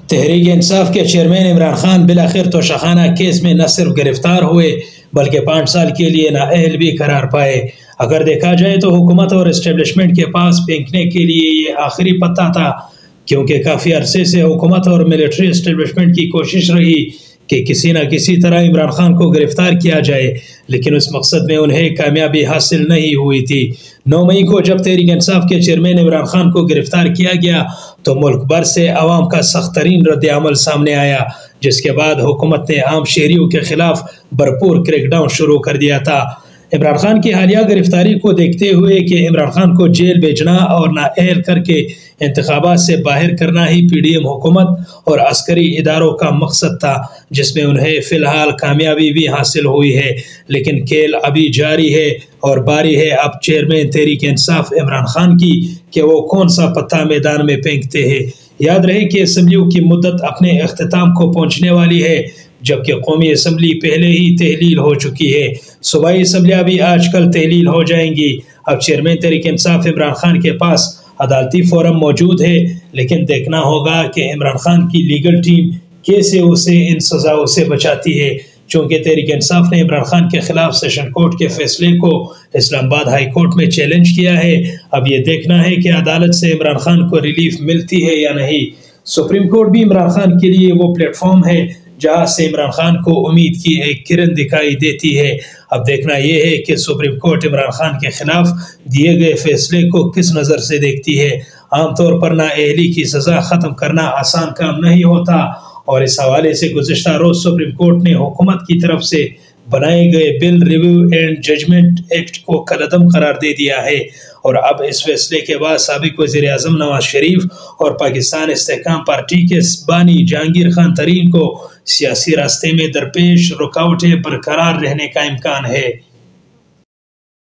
تحریک انصاف کے چیئرمین عمران خان بالآخر توشخانہ کیس میں نہ صرف گرفتار ہوئے بلکہ 5 سال کے لیے نااہل بھی قرار پائے۔ اگر دیکھا جائے تو حکومت اور اسٹیبلشمنٹ کے پاس پھینکنے کے لیے یہ آخری پتہ تھا، کیونکہ کافی عرصے سے حکومت اور ملٹری اسٹیبلشمنٹ کی کوشش رہی کہ کسی نہ کسی طرح عمران خان کو گرفتار کیا جائے، لیکن اس مقصد میں انہیں کامیابی حاصل نہیں ہوئی تھی۔ 9 مئی کو جب تحریک انصاف کے چیئرمین عمران خان کو گرفتار کیا گیا تو ملک بھر سے عوام کا سخت ترین رد عمل سامنے آیا، جس کے بعد حکومت نے عام شہریوں کے خلاف بھرپور کریک ڈاؤن شروع کر دیا تھا۔ عمران خان کی حالیہ گرفتاری کو دیکھتے ہوئے کہ عمران خان کو جیل بھیجنا اور نااہل کر کے انتخابات سے باہر کرنا ہی پی ڈی ایم حکومت اور عسکری اداروں کا مقصد تھا، جس میں انہیں فی الحال کامیابی بھی حاصل ہوئی ہے، لیکن کھیل ابھی جاری ہے اور باری ہے اب چیئرمین تحریک انصاف عمران خان کی کہ وہ کون سا پتہ میدان میں پھینکتے ہیں۔ یاد رہے کہ اسمبلیوں کی مدت اپنے اختتام کو پہنچنے والی ہے، جبکہ قومی اسمبلی پہلے ہی تحلیل ہو چکی ہے۔ صوبائی اسمبلیاں بھی آج کل تحلیل ہو جائیں گی۔ اب چیئرمین تحریک انصاف عمران خان کے پاس عدالتی فورم موجود ہے، لیکن دیکھنا ہوگا کہ عمران خان کی لیگل ٹیم کیسے اسے ان سزاؤں سے بچاتی ہے، چونکہ تحریک انصاف نے عمران خان کے خلاف سیشن کورٹ کے فیصلے کو اسلام آباد ہائی کورٹ میں چیلنج کیا ہے۔ اب یہ دیکھنا ہے کہ عدالت سے عمران خان کو ریلیف ملتی ہے یا نہیں۔ سپریم کورٹ بھی عمران خان کے لیے وہ پلیٹ فارم ہے جہاں سے عمران خان کو امید کی ایک کرن دکھائی دیتی ہے۔ اب دیکھنا یہ ہے کہ سپریم کورٹ عمران خان کے خلاف دیے گئے فیصلے کو کس نظر سے دیکھتی ہے۔ عام طور پر نااہلی کی سزا ختم کرنا آسان کام نہیں ہوتا، اور اس حوالے سے گزشتہ روز سپریم کورٹ نے حکومت کی طرف سے بنائے گئے bill review and judgement act کو کالعدم قرار دے دیا ہے، اور اب اس فیصلے کے بعد سابق وزیر اعظم نواز شریف اور پاکستان استحکام پارٹی کے بانی جہانگیر خان ترین کو سیاسی راستے میں درپیش رکاوٹیں برقرار رہنے کا امکان ہے۔